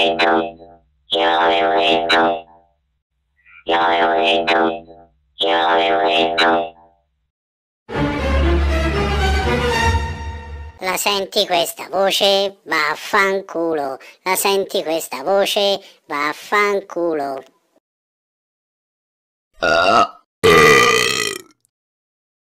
io l'avevo detto, io l'avevo detto, io l'avevo detto. La senti questa voce? Vaffanculo. La senti questa voce? Vaffanculo.